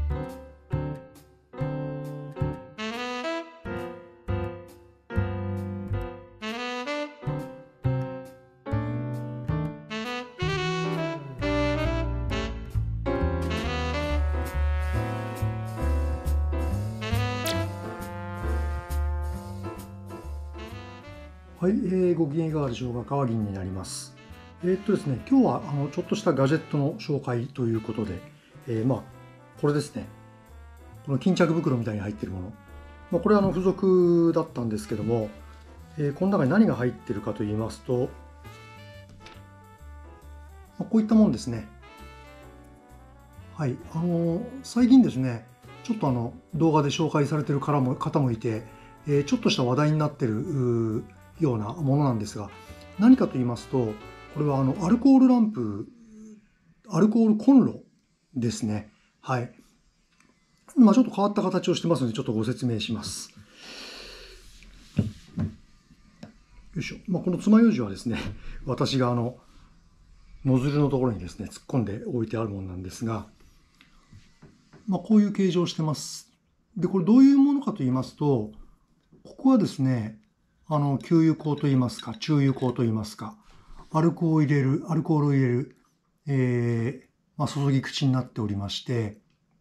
はい、ご機嫌いかがでしょうか。川銀になります。ですね、今日はちょっとしたガジェットの紹介ということで、これですね。この巾着袋みたいに入っているもの。これは付属だったんですけども、この中に何が入っているかと言いますと、こういったもんですね。はい、最近ですね、ちょっと動画で紹介されている方もいて、ちょっとした話題になっているようなものなんですが、何かと言いますと、これはアルコールランプ、アルコールコンロですね。はい。ちょっと変わった形をしてますので、ちょっとご説明します。よいしょ。この爪楊枝はですね、私がノズルのところにですね、突っ込んで置いてあるものなんですが、こういう形状をしてます。で、これどういうものかと言いますと、ここはですね、給油口と言いますか、注油口と言いますか、アルコールを入れる、注ぎ口になっておりまして、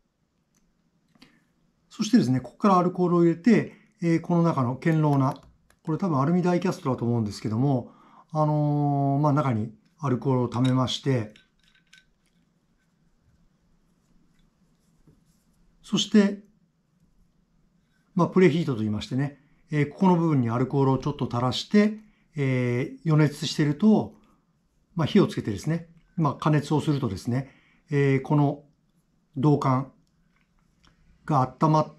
そしてですね、ここからアルコールを入れて、この中の堅牢な、これ多分アルミダイキャストだと思うんですけども、中にアルコールを溜めまして、そして、プレヒートと言いましてね、ここの部分にアルコールをちょっと垂らして、予熱していると、火をつけてですね、加熱をするとですね、この銅管が温まって、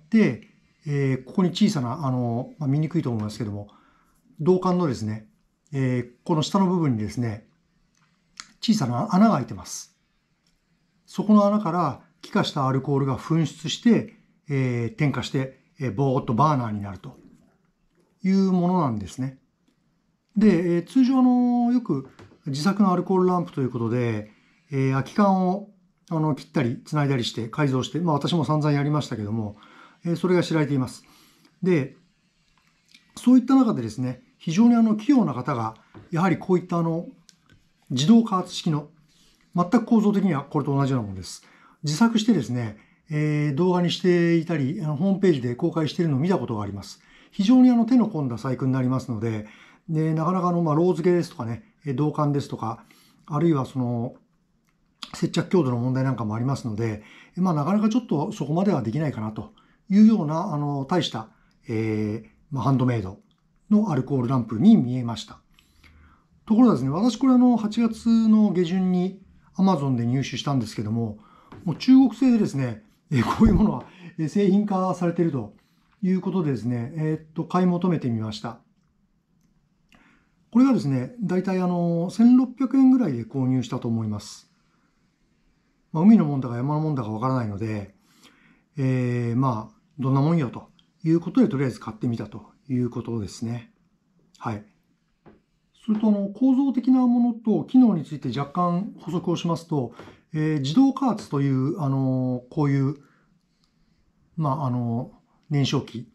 ここに小さな、見にくいと思いますけども、銅管のですね、この下の部分にですね、小さな穴が開いてます。そこの穴から気化したアルコールが噴出して、点火して、ボーっとバーナーになるというものなんですね。で、通常よく自作のアルコールランプということで、空き缶を切ったり繋いだりして改造して、私も散々やりましたけども、それが知られています。で、そういった中でですね、非常に器用な方が、やはりこういった自動加圧式の、全く構造的にはこれと同じようなものです。自作してですね、動画にしていたり、ホームページで公開しているのを見たことがあります。非常に手の込んだ細工になりますので、なかなかロー付けですとかね、銅管ですとか、あるいは接着強度の問題なんかもありますので、なかなかちょっとそこまではできないかなというような、大した、ハンドメイドのアルコールランプに見えました。ところがですね、私これ8月の下旬に Amazon で入手したんですけども、もう中国製でですね、こういうものは製品化されているということでですね、買い求めてみました。これがですね、だいたい1600円ぐらいで購入したと思います。海のもんだか山のもんだかわからないので、どんなもんよということでとりあえず買ってみたということですね。はい。それと構造的なものと機能について若干補足をしますと、自動加圧という、こういう、燃焼機、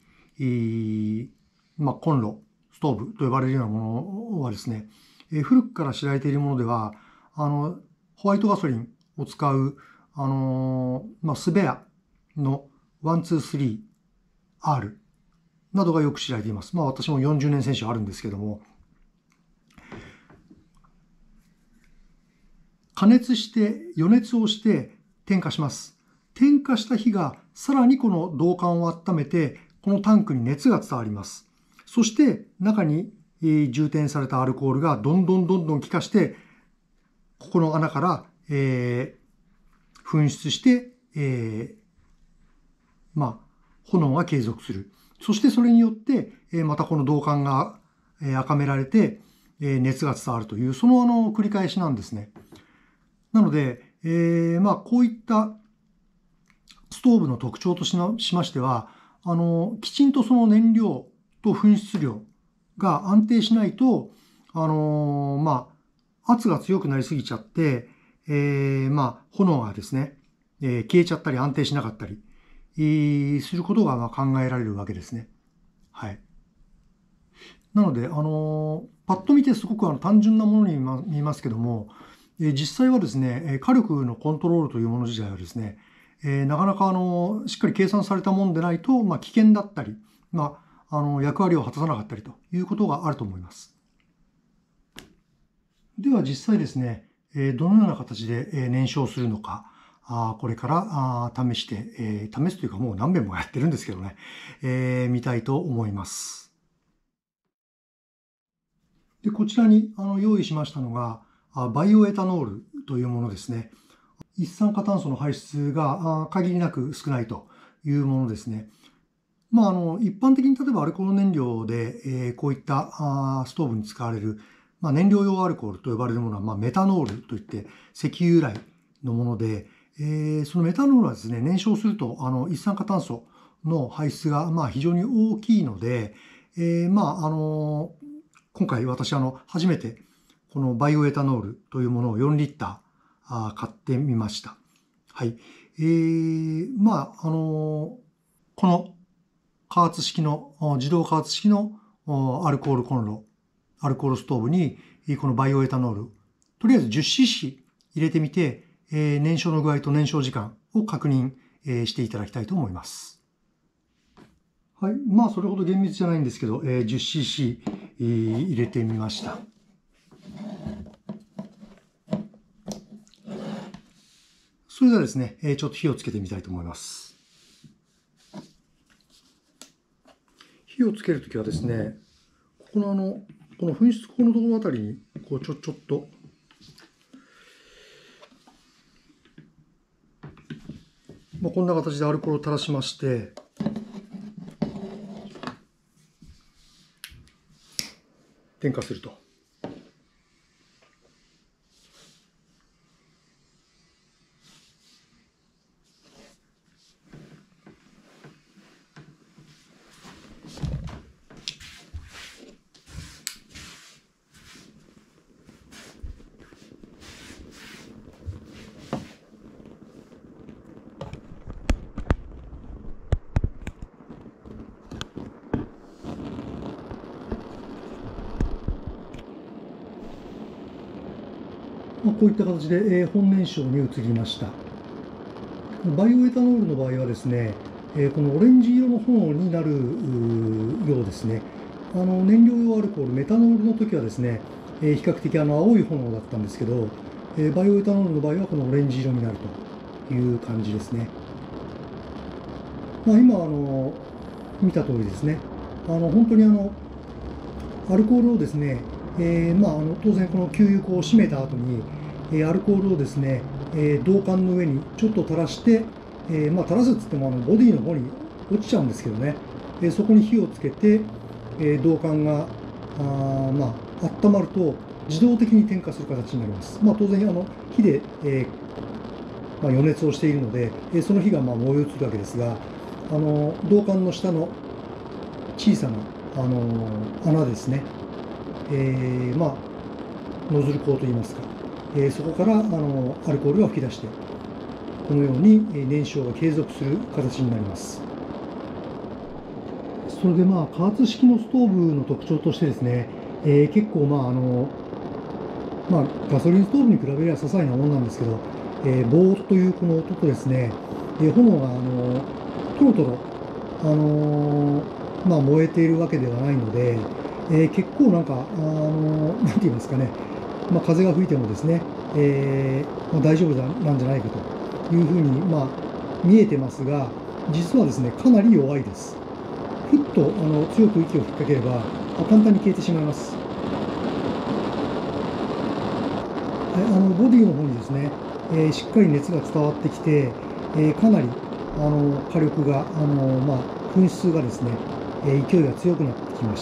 コンロ、ストーブと呼ばれるようなものはですね、古くから知られているものでは、ホワイトガソリンを使う、スベアの 1,2,3R などがよく知られています。私も40年選手あるんですけども、加熱して、予熱をして点火します。点火した火がさらにこの銅管を温めて、このタンクに熱が伝わります。そして中に充填されたアルコールがどんどん気化して、ここの穴から、噴出して、炎が継続する。そしてそれによって、またこの銅管が赤められて、熱が伝わるという、その繰り返しなんですね。なので、こういったストーブの特徴としましては、きちんとその燃料と噴出量が安定しないと、圧が強くなりすぎちゃって、炎がですね、 消えちゃったり安定しなかったり、することが考えられるわけですね。はい。なので、パッと見てすごく単純なものに見えますけども、実際はですね、火力のコントロールというもの自体はですね、なかなかしっかり計算されたものでないと、危険だったり、役割を果たさなかったりということがあると思います。では実際ですね、どのような形で燃焼するのか、これから試して、試すというかもう何遍もやってるんですけどね、見たいと思います。で、こちらに用意しましたのが、バイオエタノールというものですね。一酸化炭素の排出が限りなく少ないというものですね。一般的に例えばアルコール燃料で、こういったストーブに使われる、燃料用アルコールと呼ばれるものは、メタノールといって石油由来のもので、そのメタノールはですね、燃焼すると一酸化炭素の排出が非常に大きいので、今回私初めてこのバイオエタノールというものを4リッター買ってみました。はい。この加圧式の、自動加圧式のアルコールコンロ、アルコールストーブにこのバイオエタノール、とりあえず 10cc 入れてみて、燃焼の具合と燃焼時間を確認していただきたいと思います。はい。それほど厳密じゃないんですけど、10cc 入れてみました。それではですね、ちょっと火をつけてみたいと思います。火をつけるときはですね、この噴出口のところあたりに、ちょっと、こんな形でアルコールを垂らしまして、点火すると。こういった形で本燃焼に移りました。バイオエタノールの場合はですね、このオレンジ色の炎になるようですね。燃料用アルコール、メタノールの時はですね、比較的青い炎だったんですけど、バイオエタノールの場合はこのオレンジ色になるという感じですね。今見た通りですね、本当にアルコールをですね、当然この給油口を閉めた後に、アルコールをですね、銅管の上にちょっと垂らして、垂らすっつってもボディの方に落ちちゃうんですけどね、そこに火をつけて、銅管が温まると自動的に点火する形になります。当然火で、予熱をしているので、その火が燃え移るわけですが、銅管の下の小さな穴ですね、ノズル口といいますか、そこからアルコールが噴き出して、このように燃焼が継続する形になります。それで加圧式のストーブの特徴としてですね、結構ガソリンストーブに比べれば些細なものなんですけど、ボーというこの音とですね、炎がトロトロ燃えているわけではないので、結構なんて言いますかね、風が吹いてもですね、大丈夫なんじゃないかというふうに見えてますが、実はですね、かなり弱いです。ふっと強く息を吹きかければ簡単に消えてしまいます。ボディの方にですね、しっかり熱が伝わってきて、かなり火力が噴出がですね、勢いが強くなってきました。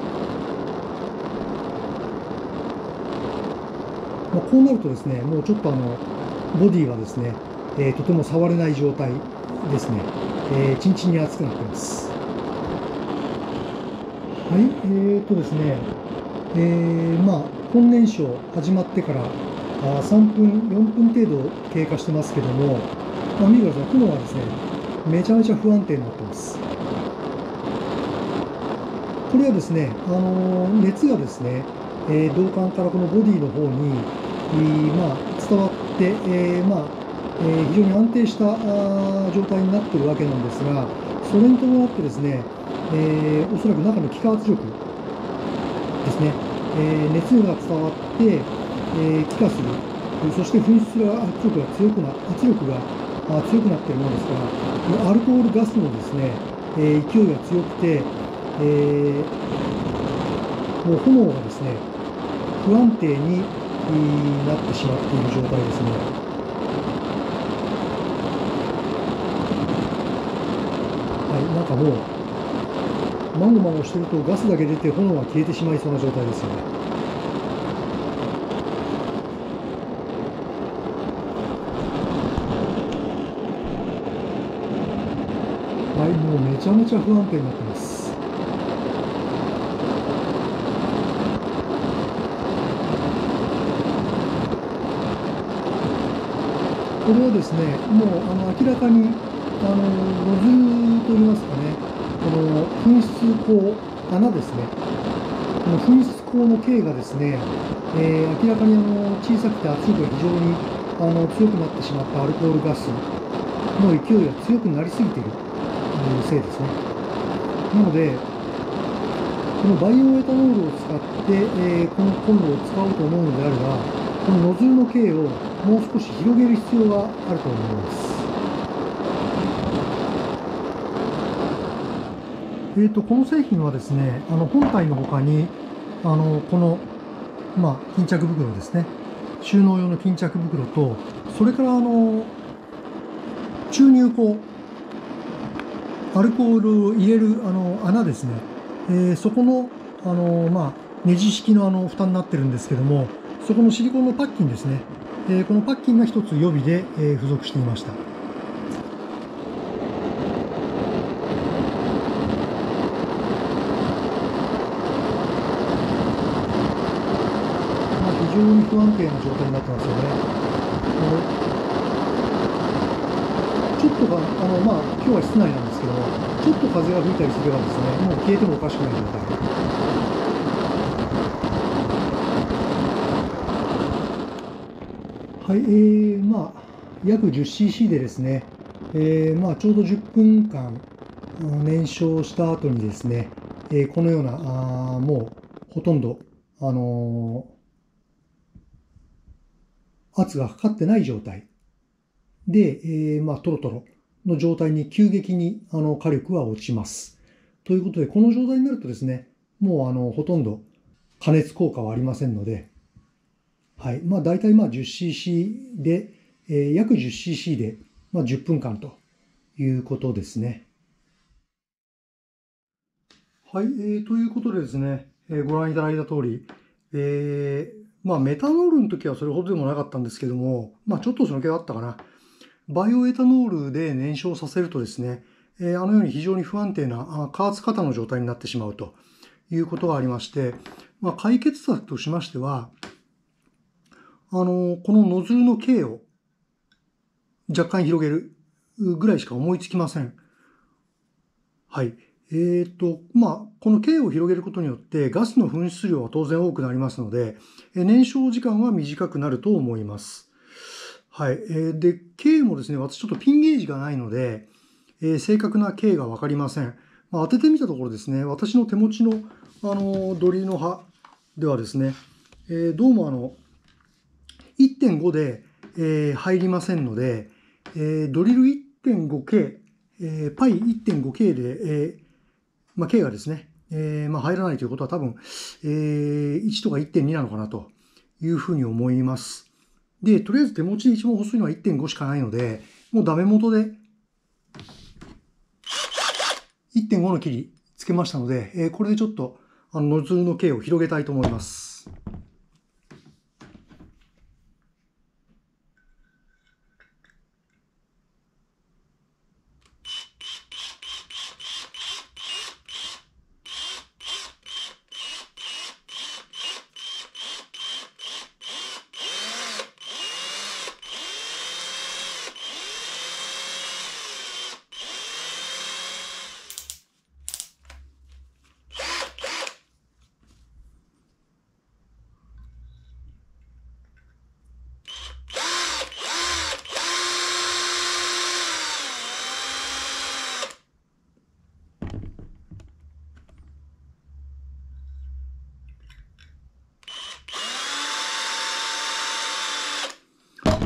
こうなるとですね、もうちょっとボディはですね、とても触れない状態ですね、チンチンに熱くなっています。はい、ですね、本燃焼始まってから3分、4分程度経過してますけども、 見てください。炎がですね、めちゃめちゃ不安定になってます。これはですね、熱がですね、導管からこのボディの方に、伝わって、非常に安定した状態になっているわけなんですが、それに伴ってですね、おそらく中の気化圧力ですね、熱が伝わって、気化する、そして噴出する圧力が強くなっているものですから、このアルコールガスのですね、勢いが強くて、もう炎がですね、不安定になってしまっている状態ですね。はい、なんかもう、まごまごしてるとガスだけ出て炎が消えてしまいそうな状態ですよね。はい、もうめちゃめちゃ不安定になってます。これはですね、もう明らかにノズルといいますかね、この噴出口、穴ですね、この噴出口の径がですね、明らかに小さくて圧力が非常に強くなってしまったアルコールガスの勢いが強くなりすぎているせいですね。なので、このバイオエタノールを使って、このコンロを使おうと思うのであれば、このノズルの径をもう少し広げる必要があると思います。この製品はですね、本体の他に、この、巾着袋ですね、収納用の巾着袋と、それから注入口、アルコールを入れる穴ですね、そこの、ネジ式の蓋になってるんですけども、そこのシリコンのパッキンですね、このパッキンが一つ予備で、付属していました。非常に不安定な状態になってますよね。ちょっとが今日は室内なんですけど、ちょっと風が吹いたりすればですね、もう消えてもおかしくない状態。はい、約 10cc でですね、ちょうど10分間燃焼した後にですね、このような、もうほとんど、圧がかかってない状態で、トロトロの状態に急激に火力は落ちます。ということで、この状態になるとですね、もうほとんど加熱効果はありませんので、はい、大体10cc で、約 10cc で、10分間ということですね。はい、ということでですね、ご覧いただいた通り、メタノールの時はそれほどでもなかったんですけども、ちょっとその気があったかな。バイオエタノールで燃焼させるとですね、あのように非常に不安定な加圧過多の状態になってしまうということがありまして、解決策としましては、このノズルの径を若干広げるぐらいしか思いつきません。はい。この径を広げることによってガスの噴出量は当然多くなりますので、燃焼時間は短くなると思います。はい。で、径もですね、私ちょっとピンゲージがないので、正確な径がわかりません。当ててみたところですね、私の手持ちの、ドリルの刃ではですね、どうも1.5 で、入りませんので、ドリル 1.5K、パイ 1.5K で、K がですね、入らないということは多分、1とか 1.2 なのかなというふうに思います。で、とりあえず手持ちで一番細いのは 1.5 しかないので、もうダメ元で 1.5 の切りつけましたので、これでちょっとノズルの径を広げたいと思います。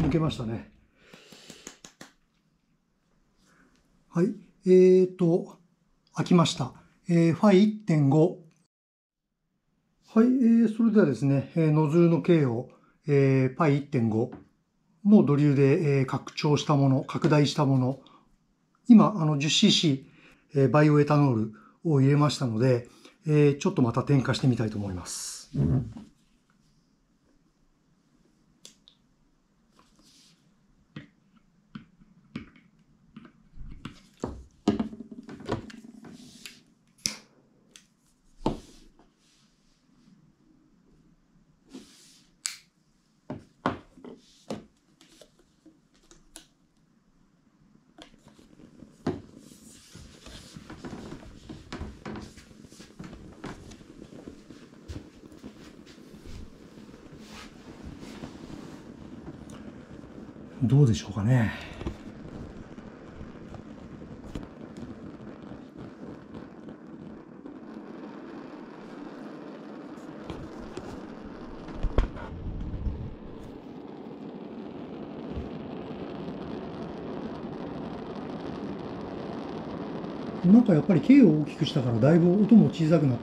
抜けましたね。はい。開きました。ファイ 1.5。はい。それではですね、ノズルの径を、パイ 1.5 のドリルで、拡張したもの、拡大したもの。今、10cc、バイオエタノールを入れましたので、ちょっとまた点火してみたいと思います。どうでしょうかね。なんかやっぱり径を大きくしたからだいぶ音も小さくなって、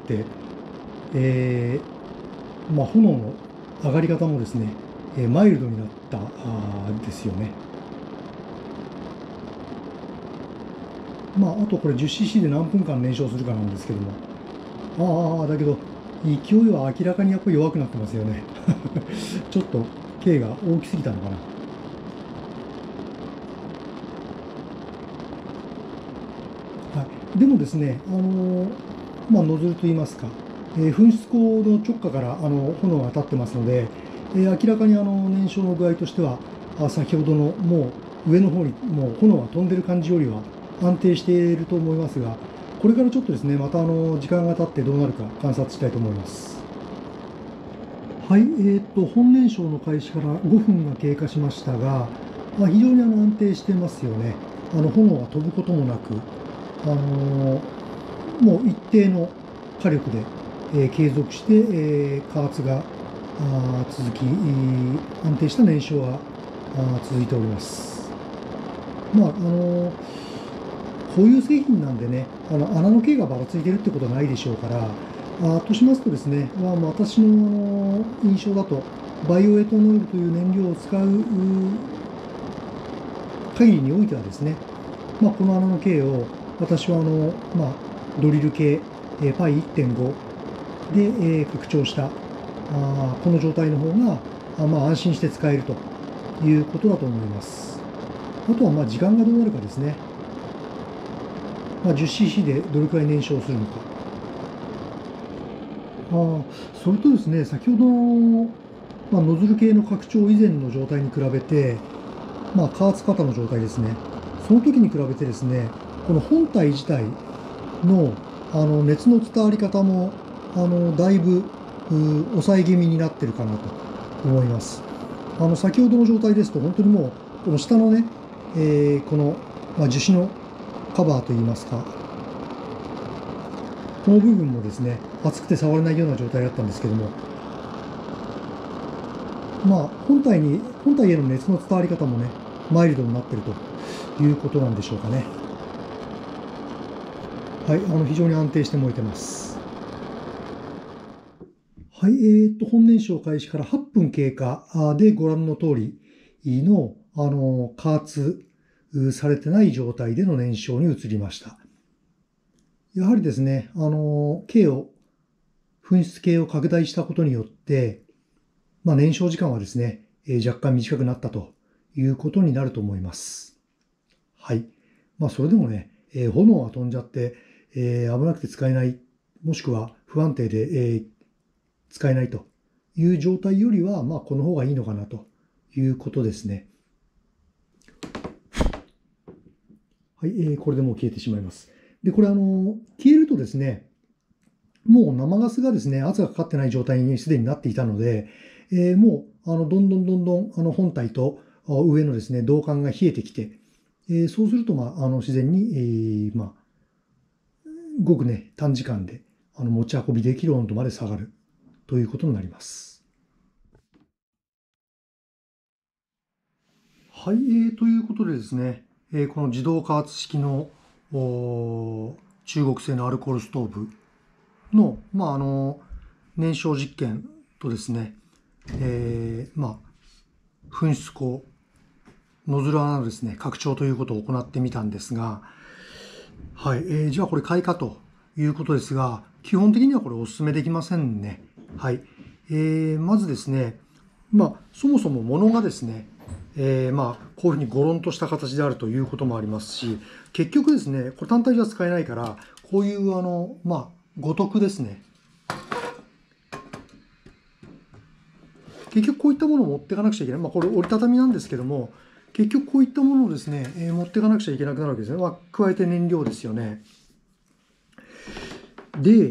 炎の上がり方もですね、マイルドになったですよね。あとこれ 10cc で何分間燃焼するかなんですけども。だけど、勢いは明らかにやっぱり弱くなってますよね。ちょっと径が大きすぎたのかな。はい、でもですね、ノズルといいますか、噴出口の直下から炎が当たってますので、明らかに燃焼の具合としては、先ほどのもう上の方にもう炎が飛んでる感じよりは安定していると思いますが、これからちょっとですね、また時間が経ってどうなるか観察したいと思います。はい、本燃焼の開始から5分が経過しましたが、非常に安定してますよね。炎が飛ぶこともなく、もう一定の火力で、継続して、加圧が続き、安定した燃焼が続いております。こういう製品なんでね、穴の径がばらついているってことはないでしょうから、としますとですね、私の印象だと、バイオエタノールという燃料を使う限りにおいてはですね、この穴の径を私はドリル系、パイ 1.5 で、拡張したこの状態の方が、安心して使えるということだと思います。あとは時間がどうなるかですね。10cc でどれくらい燃焼するのか。それとですね、先ほどの、ノズル系の拡張以前の状態に比べて、加圧型の状態ですね。その時に比べてですね、この本体自体の、熱の伝わり方も、だいぶ、抑え気味になってるかなと思います。先ほどの状態ですと、本当にもう、この下のね、この、樹脂のカバーといいますか、この部分もですね、熱くて触れないような状態だったんですけども、本体への熱の伝わり方もね、マイルドになっているということなんでしょうかね。はい、非常に安定して燃えてます。はい、本燃焼開始から8分経過でご覧の通りの、加圧されてない状態での燃焼に移りました。やはりですね、噴出系を拡大したことによって、燃焼時間はですね、若干短くなったということになると思います。はい。それでもね、炎が飛んじゃって、危なくて使えない、もしくは不安定で、使えないという状態よりは、この方がいいのかなということですね。はい、これでもう消えてしまいます。で、これ消えるとですね、もう生ガスがですね、圧がかかってない状態にすでになっていたので、もう、どんどん本体と上のですね、導管が冷えてきて、そうすると、自然に、ごくね、短時間で、持ち運びできる温度まで下がるということになります。 はい、ということでですね、この自動加圧式の中国製のアルコールストーブの、燃焼実験とですね、噴出口、ノズル穴のですね、拡張ということを行ってみたんですが、はい、じゃあこれ買いかということですが、基本的にはこれお勧めできませんね。はい。まずですね、そもそも物がですね、こういうふうにゴロンとした形であるということもありますし、結局ですね、これ単体じゃ使えないから、こういう五徳ですね。結局こういったものを持っていかなくちゃいけない。これ折りたたみなんですけども、結局こういったものをですね、持っていかなくちゃいけなくなるわけですね。加えて燃料ですよね。で、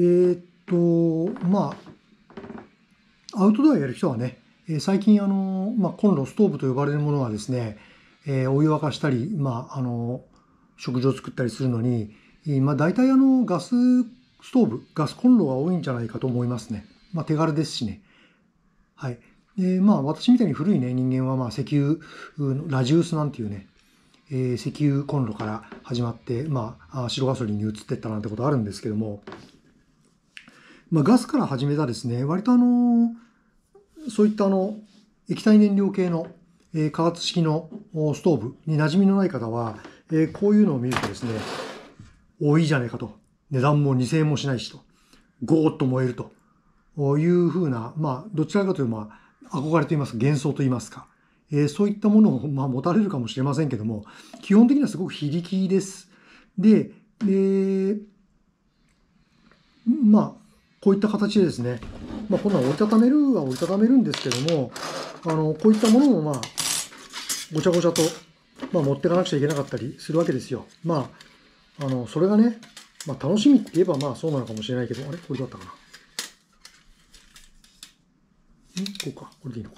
アウトドアやる人はね、最近コンロ、ストーブと呼ばれるものはですね、お湯沸かしたり、食事を作ったりするのに、大体ガスストーブ、ガスコンロが多いんじゃないかと思いますね。手軽ですしね。はい。私みたいに古いね、人間は石油、ラジウスなんていうね、石油コンロから始まって、白ガソリンに移っていったなんてことあるんですけども、ガスから始めたですね、割とそういった液体燃料系の加圧式のストーブに馴染みのない方は、こういうのを見るとですね、いいじゃないかと。値段も2000円もしないしと。ゴーッと燃えるというふうな、どちらかというと、憧れといいますか、幻想といいますか、そういったものを持たれるかもしれませんけども、基本的にはすごく非力です。で、こういった形でですね、こんなの折りたためるは折りたためるんですけども、こういったものもごちゃごちゃと、持っていかなくちゃいけなかったりするわけですよ。それがね、楽しみって言えばそうなのかもしれないけど、あれこれだったかな。こうか。これでいいのか。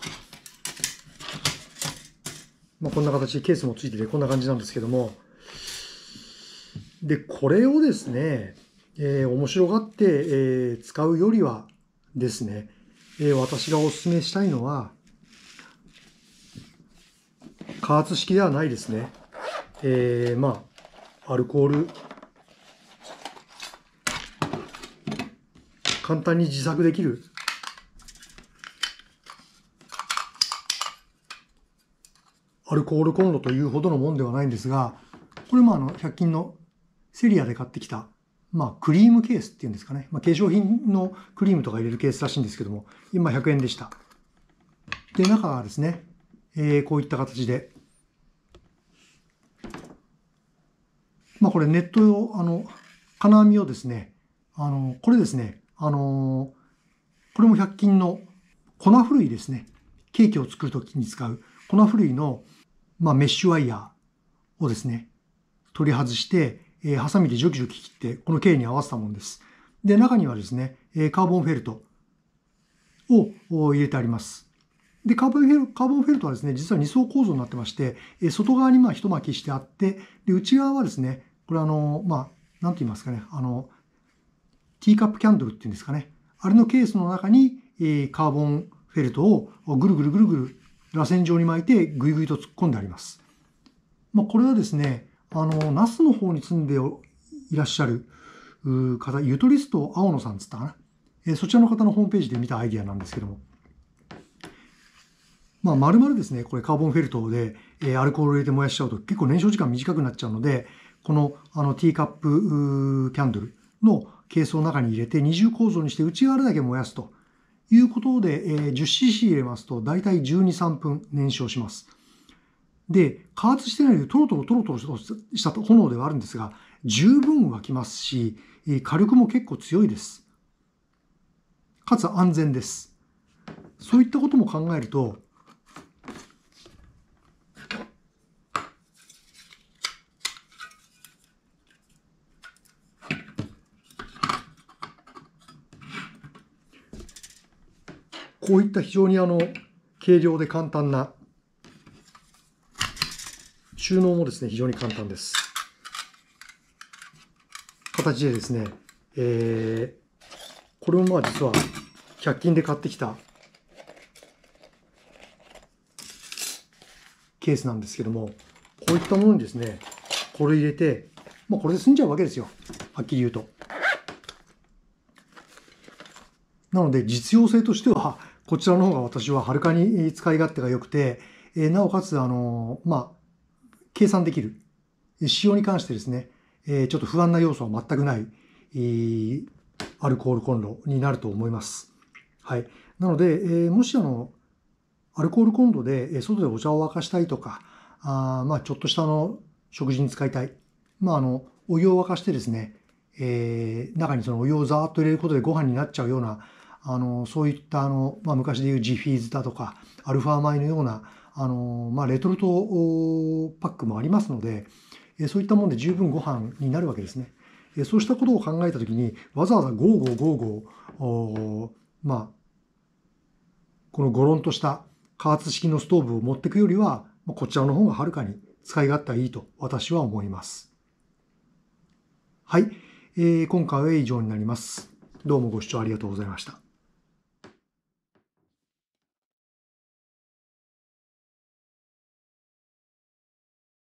こんな形でケースもついててこんな感じなんですけども。で、これをですね、面白がって、使うよりはですね、私がお勧めしたいのは、加圧式ではないですね。アルコール、簡単に自作できる、アルコールコンロというほどのもんではないんですが、これも100均のセリアで買ってきた、クリームケースっていうんですかね。化粧品のクリームとか入れるケースらしいんですけども、今100円でした。で、中はですね、こういった形で、これネット用、金網をですね、これですね、これも100均の粉ふるいですね。ケーキを作るときに使う粉ふるいの、メッシュワイヤーをですね、取り外して、ハサミでジョキジョキ切って、この径に合わせたものです。で、中にはですね、カーボンフェルトを入れてあります。で、カーボンフェルトはですね、実は2層構造になってまして、外側に一巻きしてあって、で、内側はですね、これなんて言いますかね、ティーカップキャンドルっていうんですかね。あれのケースの中に、カーボンフェルトをぐるぐるぐるぐる螺旋状に巻いてぐいぐいと突っ込んであります。これはですね、ナスの方に住んでいらっしゃる方、ゆとりスト青野さんつったかな。そちらの方のホームページで見たアイディアなんですけども。丸々ですね、これカーボンフェルトで、アルコールを入れて燃やしちゃうと結構燃焼時間短くなっちゃうので、このティーカップキャンドルのケースを中に入れて二重構造にして内側だけ燃やすということで、10cc 入れますと大体12、3分燃焼します。で、加圧してないのでトロトロした炎ではあるんですが、十分沸きますし、火力も結構強いです。かつ安全です。そういったことも考えると、こういった非常に軽量で簡単な、収納もですね、非常に簡単です。形でですね、これも実は100均で買ってきたケースなんですけども、こういったものにですね、これ入れて、これで済んじゃうわけですよ。はっきり言うと。なので、実用性としては、こちらの方が私ははるかに使い勝手が良くて、なおかつ、計算できる。使用に関してですね、ちょっと不安な要素は全くない、アルコールコンロになると思います。はい。なので、もしアルコールコンロで外でお茶を沸かしたいとか、ちょっとした食事に使いたい。お湯を沸かしてですね、中にそのお湯をザーッと入れることでご飯になっちゃうような、そういった昔でいうジフィーズだとか、アルファ米のような、レトルトパックもありますので、そういったもので十分ご飯になるわけですね。そうしたことを考えたときに、わざわざゴーゴーゴーゴー、このゴロンとした加圧式のストーブを持っていくよりは、こちらの方がはるかに使い勝手がいいと私は思います。はい。今回は以上になります。どうもご視聴ありがとうございました。